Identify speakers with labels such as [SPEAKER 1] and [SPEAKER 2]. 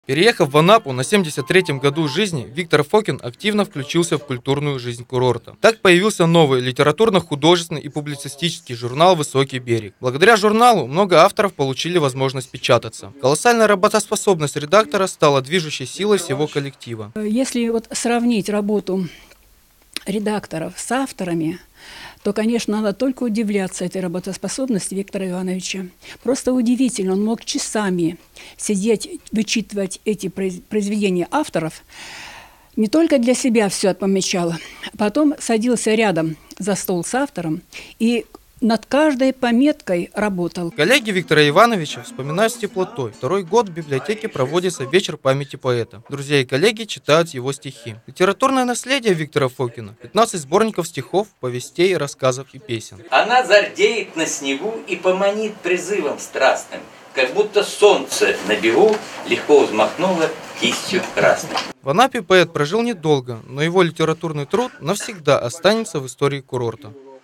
[SPEAKER 1] Переехав в Анапу на 73-м году жизни, Виктор Фокин активно включился в культурную жизнь курорта. Так появился новый литературно-художественный и публицистический журнал «Высокий берег». Благодаря журналу много авторов получили возможность печататься. Колоссальная работоспособность редактора стала движущей силой всего коллектива.
[SPEAKER 2] Если сравнить работу редакторов с авторами, то, конечно, надо только удивляться этой работоспособности Виктора Ивановича. Просто удивительно, он мог часами сидеть, вычитывать эти произведения авторов, не только для себя все помечал, потом садился рядом за стол с автором и над каждой пометкой работал.
[SPEAKER 1] Коллеги Виктора Ивановича вспоминают с теплотой. Второй год в библиотеке проводится вечер памяти поэта. Друзья и коллеги читают его стихи. Литературное наследие Виктора Фокина: 15 сборников стихов, повестей, рассказов и песен.
[SPEAKER 3] Она зардеет на снегу и поманит призывом страстным, как будто солнце на бегу легко взмахнуло кистью красной.
[SPEAKER 1] В Анапе поэт прожил недолго, но его литературный труд навсегда останется в истории курорта.